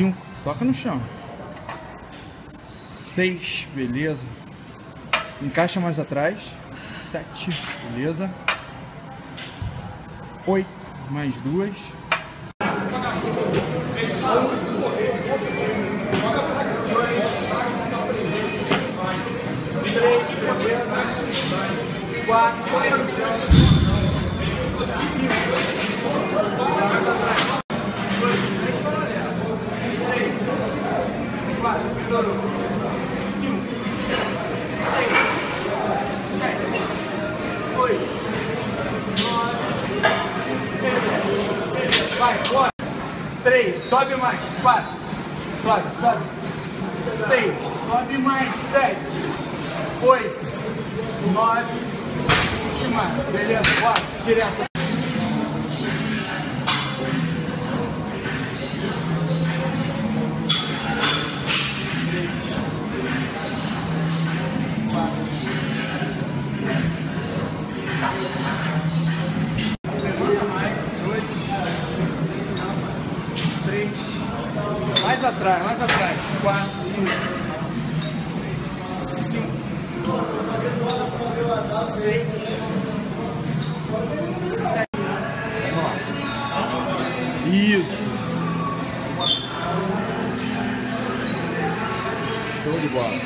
5, toca no chão. 6, beleza. Encaixa mais atrás. 7, beleza. 8, mais 2. Vai, 3, sobe mais, 4, sobe, 6, sobe mais, 7, 8, 9, última, beleza, bora, direto. Mais atrás, 4, 5, 6, 7. Vamos lá. Isso. Show de bola.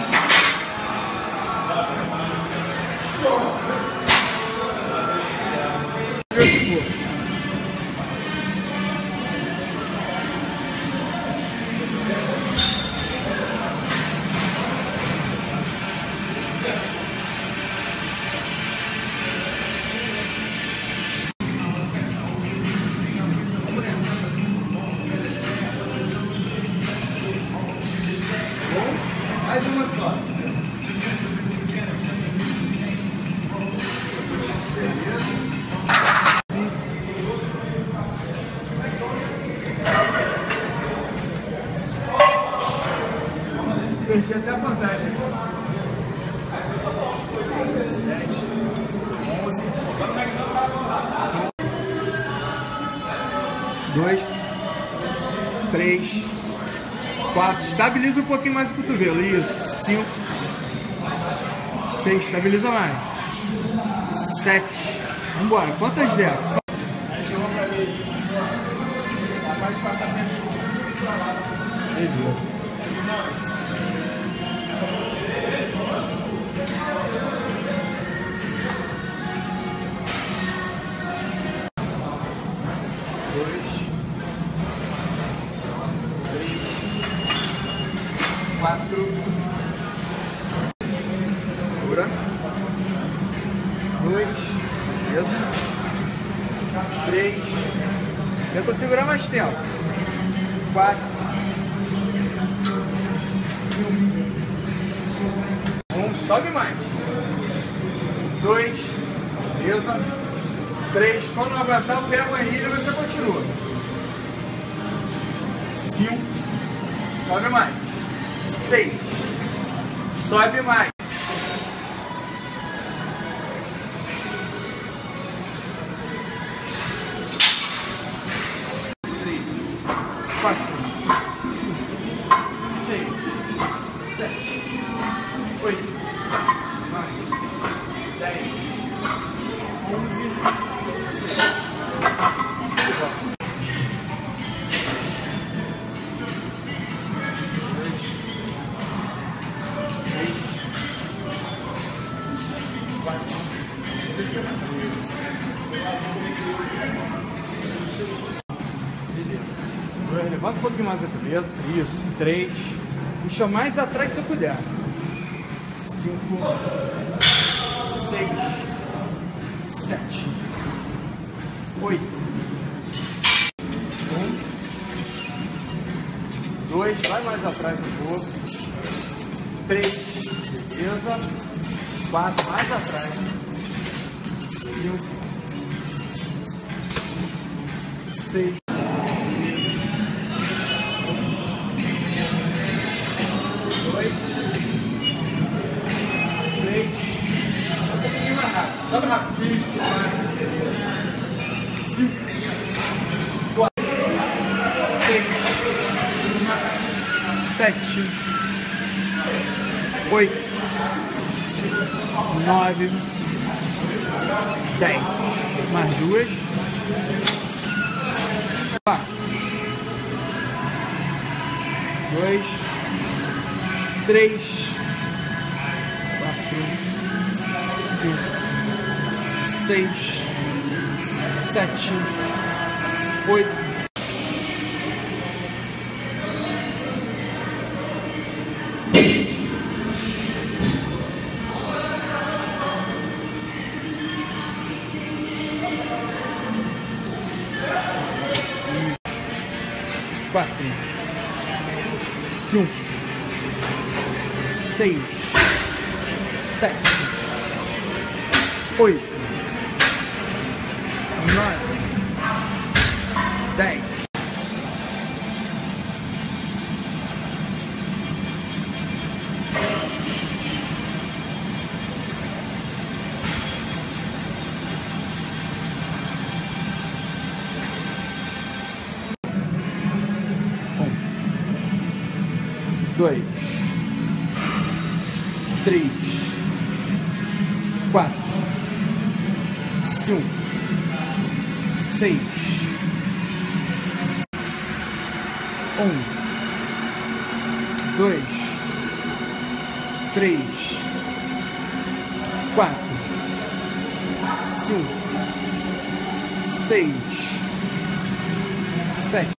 Mais uma só. Perdi até a vantagem. 10, 11, 2, 3, 4, estabiliza um pouquinho mais o cotovelo, isso, 5, 6, estabiliza mais, 7, vamos embora, quantas der? Beleza. Quatro. Segura. 2. Beleza. 3. Tenta segurar mais tempo. 4. 5. 1. Sobe mais. 2. Beleza. 3. Quando não aguentar, eu pego a anilha e você continua. 5. Sobe mais. 6. Sobe mais. 3, 4, 6, 7, 8, 9, 10, 11. Levanta um pouquinho mais a cabeça. Isso. 3. Puxa mais atrás se puder. 5, 6, 7, 8, 1, 2. Vai mais atrás um pouco. 3. Beleza. 4. Mais atrás. 5, 6. 3. Sobe rápido. 5, 4, 6, 7, 8, 9, 10. Mais 2. 4, 2, 3, 4, 5, 6, 7, 8. Quatro, 5, 6, 7, 8, 9, 10. Dois, 3, 4, 5, 6, 2, 3, 4, 5, 6, 7.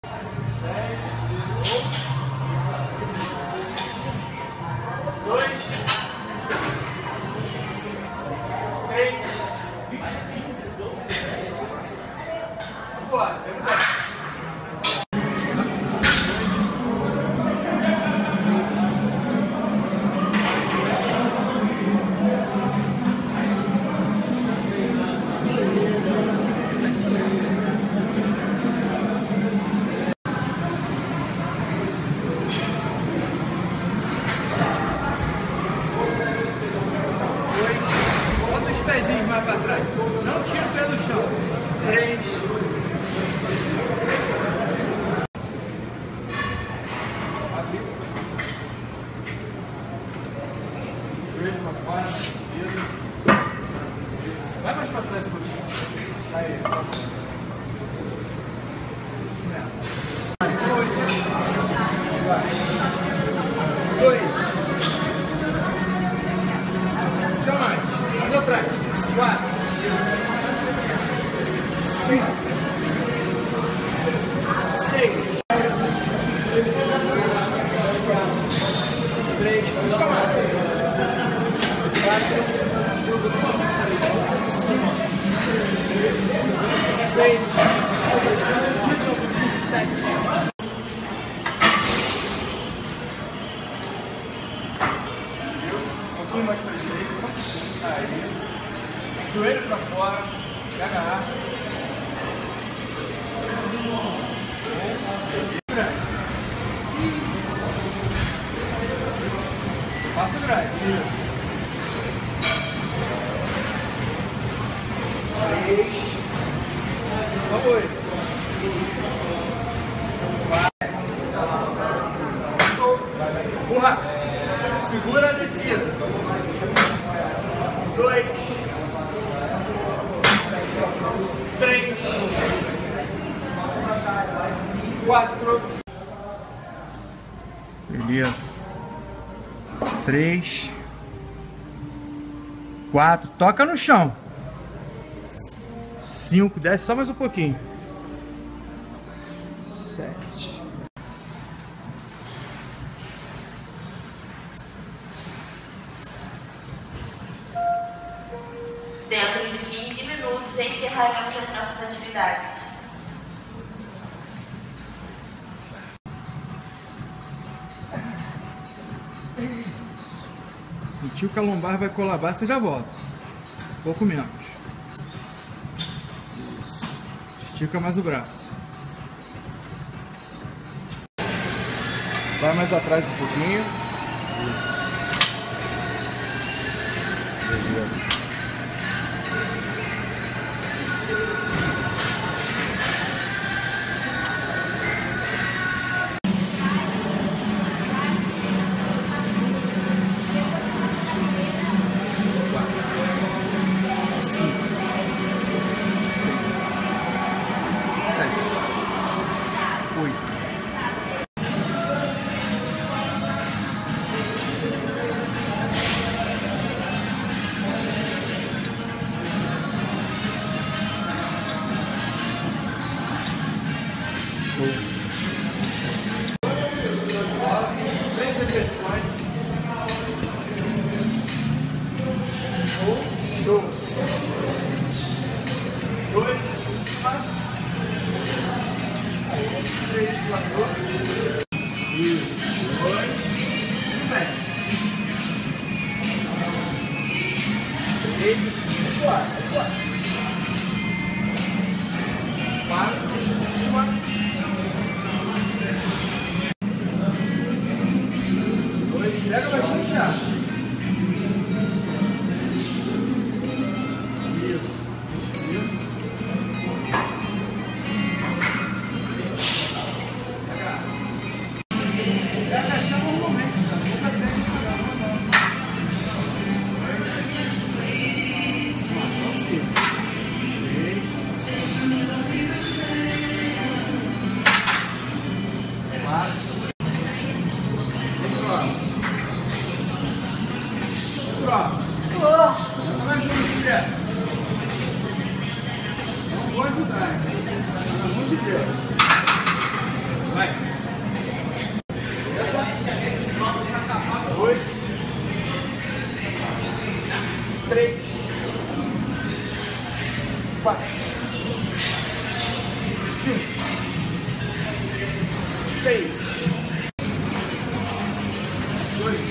Pezinhos mais para trás. Não tira o pé do chão. 3. Abriu. Joelho para fora. Isso. Vai mais para trás um pouquinho. Aí. Vai. 2. Só mais. Mais atrás. 4, 5, 6, 3, puxa mais. 4, 5, 6, 7. Um pouquinho mais para a direita. Aí. Joelho para fora, agarrar. Passa o drive. Isso. 3. Só 8. 4. Empurra. Segura a descida. 2. 3, 4. Beleza. 3, 4. Toca no chão. 5, desce só mais um pouquinho. 7. Dentro de 15 minutos encerraremos as nossas atividades. Sentiu que a lombar vai colabar, você já volta. Um pouco menos. Isso. Estica mais o braço. Vai mais atrás um pouquinho. Isso. Beleza. 2, 3, 4, isso, 2, 7, 3, 4, 4, 2, pega bastante ar. Não vou ajudar, pelo amor de Deus. Vai. 2, 3, 4, 5, 6, 2,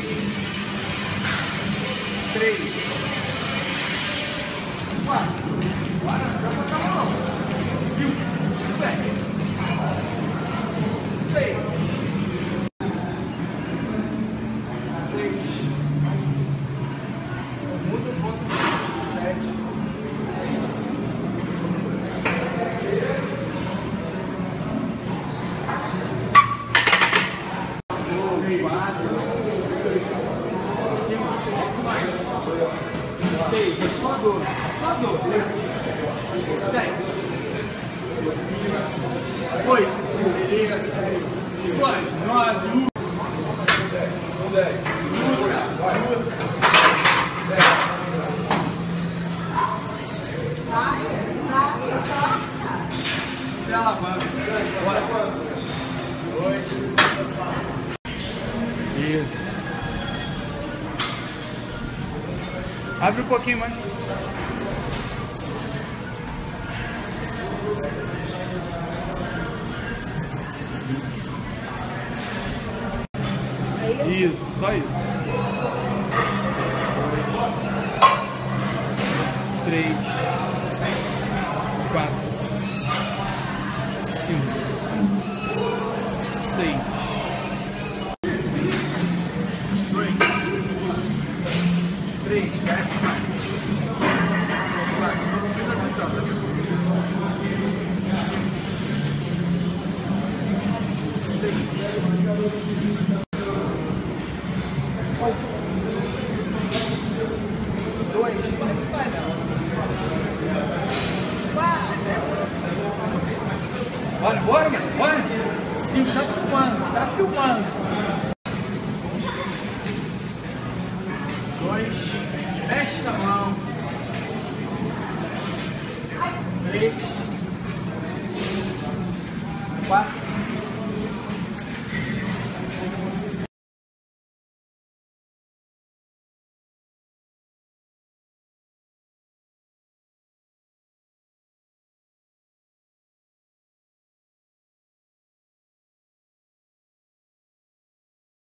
3, 4. Bora, já botar a mão. 5, 7, 6, 6. Muda um pouco. 7. 7, 8, beleza, 9, 10. Ela vai. Bora. 2. Isso. Abre um pouquinho mais. Isso, só isso. 3, 4, 5, 6, 2, 3, desce mais. 4, não precisa aguentar. 6, 2, quase vai não. Bora, bora, mano, bora. 5, tá filmando, tá filmando. 2, fecha a mão. 3, 4.